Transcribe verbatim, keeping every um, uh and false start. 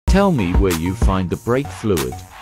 Tell me where you find the brake fluid.